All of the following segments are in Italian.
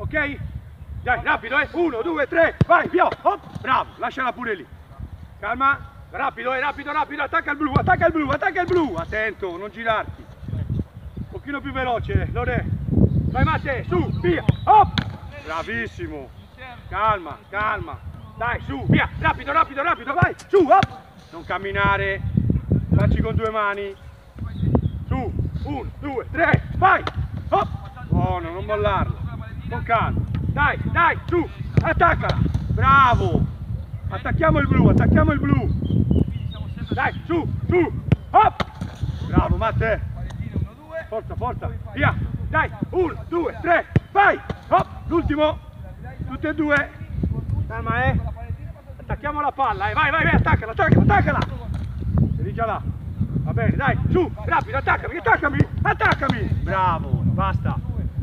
ok? Dai, rapido, 1, 2, 3, vai, via, hop, bravo, lasciala pure lì. Calma, rapido, rapido, rapido, attacca il blu, attacca il blu, attacca il blu, attento, non girarti. Un pochino più veloce, Lore. Vai Matte, su, via, hop, bravissimo. Calma, calma, dai, su, via, rapido, rapido, rapido, vai, su, hop. Non camminare, facci con 2 mani. Su, 1, 2, 3, vai, hop. Buono, non mollarlo, con calma. Dai, dai, su, attaccala, bravo. Attacchiamo il blu, attacchiamo il blu. Dai, su, su, hop. Bravo Matte. Forza, forza, via. Dai, 1, 2, 3, vai, hop. L'ultimo, tutte e due. Calma, attacchiamo la palla, vai, vai, vai, attaccala, attaccala, attaccala. Sei già là. Va bene, dai, su, rapido, attaccami, attaccami, attaccami. Bravo, basta.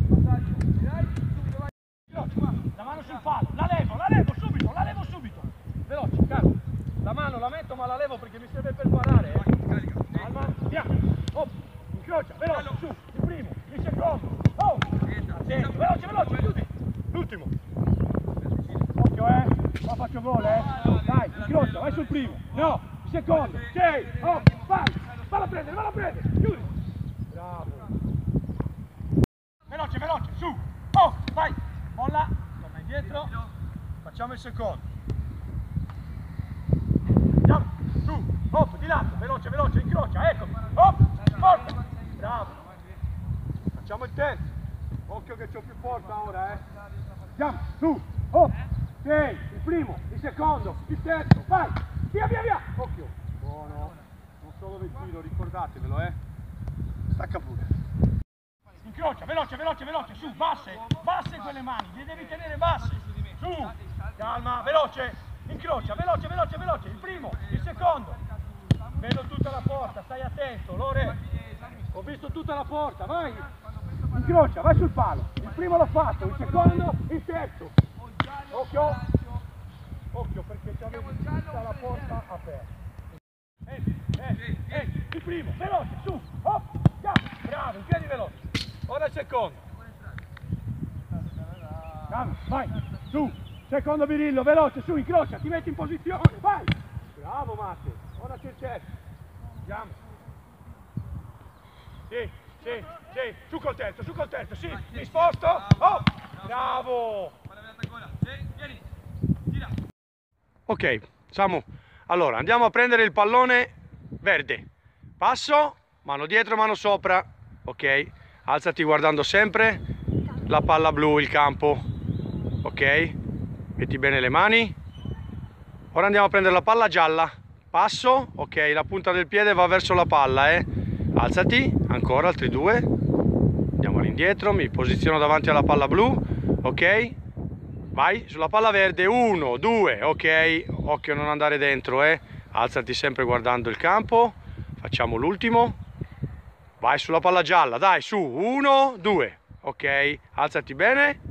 La mano sul palo, la levo subito, veloce, calma. La mano la metto ma la levo perché mi serve per parare. Calma, via, oh, incrocia, veloce, su, il primo, il secondo, oh, attento, veloce, veloce, chiudi, l'ultimo. Occhio, qua faccio gol, dai, incrocia, vai sul primo, no, il secondo, sì, oh, vai, valla a prendere, chiudi. Bravo. Veloce, veloce, su, oh, vai, molla, torna indietro, facciamo il secondo. Andiamo, su, hop, di lato, veloce, veloce, incrocia, eccomi, hop, forza, bravo. Facciamo il terzo, occhio che c'ho più forza ora, Andiamo, su, hop, sei, il primo, il secondo, il terzo, vai, via, via, via, occhio, buono, non solo del tiro, ricordatevelo, stacca pure. Incrocia, veloce, veloce, veloce, su, basse quelle mani, le devi tenere basse, su, calma, veloce, incrocia, veloce, veloce, veloce, il primo, il secondo, vedo tutta la porta, stai attento, Lore, ho visto tutta la porta, vai, incrocia, vai sul palo, il primo l'ho fatto, il secondo, il terzo, occhio, occhio perché ci avevo tutta la porta aperta, il primo, veloce, su, hop, bravo, in piedi veloce. Ora il secondo. Calma, vai, su, secondo birillo, veloce, su, incrocia, ti metti in posizione, vai. Bravo Matte, ora c'è il terzo. Andiamo. Sì, sì, sì, su col terzo, sì, mi sposto, oh, bravo. Ok, Samu, allora andiamo a prendere il pallone verde. Passo, mano dietro, mano sopra, ok? Alzati guardando sempre la palla blu, il campo, ok? Metti bene le mani. Ora andiamo a prendere la palla gialla. Passo, ok, la punta del piede va verso la palla, Alzati, ancora, altri 2. Andiamo all'indietro, mi posiziono davanti alla palla blu, ok? Vai, sulla palla verde, 1, 2, ok? Occhio a non andare dentro, Alzati sempre guardando il campo. Facciamo l'ultimo. Vai sulla palla gialla, dai, su, 1, 2, ok, alzati bene,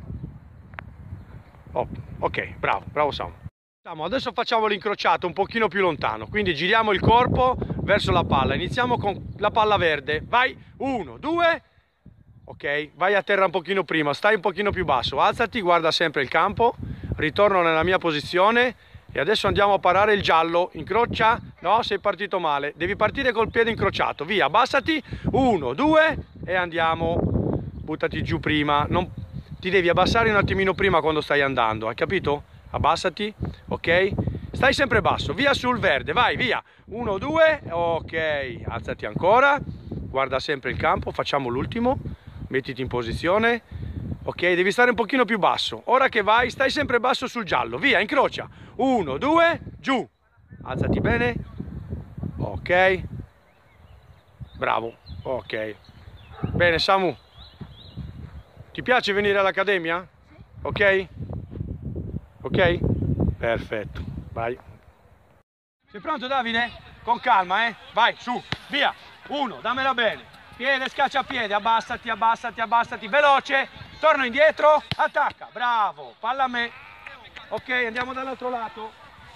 oh, ok, bravo, bravo Samu. Adesso facciamo l'incrociato un pochino più lontano, quindi giriamo il corpo verso la palla, iniziamo con la palla verde, vai, 1, 2, ok, vai a terra un pochino prima, stai un pochino più basso, alzati, guarda sempre il campo, ritorno nella mia posizione. E adesso andiamo a parare il giallo, incrocia, no, sei partito male, devi partire col piede incrociato, via, abbassati, 1, 2 e andiamo, buttati giù prima, ti devi abbassare un attimino prima quando stai andando, hai capito? Abbassati, ok? Stai sempre basso, via sul verde, vai, via, 1, 2, ok, alzati ancora, guarda sempre il campo, facciamo l'ultimo, mettiti in posizione. Ok, devi stare un pochino più basso. Ora che vai, stai sempre basso sul giallo. Via, incrocia. 1, 2, giù. Alzati bene. Ok. Bravo. Ok. Bene, Samu. Ti piace venire all'accademia? Ok? Ok? Perfetto. Vai. Sei pronto, Davide? Con calma, Vai, su. Via. 1, dammela bene. Piede, scacciapiede. Abbassati, abbassati, abbassati. Veloce. Torno indietro, attacca, bravo, palla a me. Ok, andiamo dall'altro lato.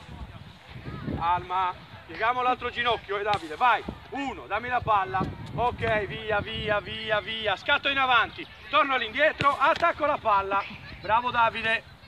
Calma, pieghiamo l'altro ginocchio, Davide, vai. 1, dammi la palla. Ok, via, via, via, via. Scatto in avanti, torno all'indietro, attacco la palla. Bravo Davide.